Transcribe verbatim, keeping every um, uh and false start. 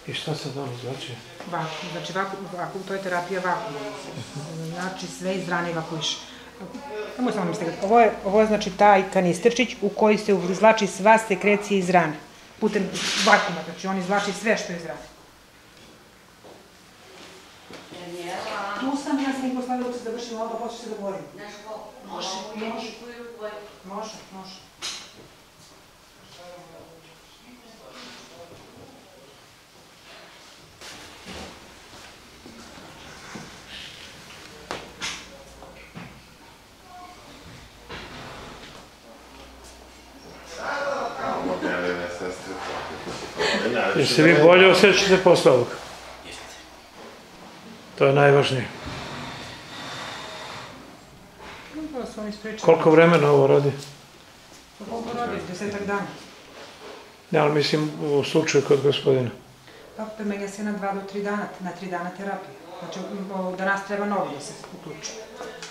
I šta sad ono znači? Vakum, znači vakum, to je terapija vakuma. Znači sve iz rane evakuiše. Samo samo mi ste gledati. Ovo je znači taj kanisterčić u koji se izvlači sva sekrecija iz rane. Putem vakuma, znači on izvlači sve što je iz rane. Tu sam, ja sam ih postavila dok se završim ovo, počeš se da govorim. Može, može. Može, može. Jer se vi bolje osjećate posle ovoga? To je najvažnije. Koliko vremena ovo radi? Koliko radi? Desetak dana. Ne, ali mislim u slučaju kod gospodina. Tako to menja se na dva do tri dana, na tri dana terapije. Znači, danas treba novo da se uključi.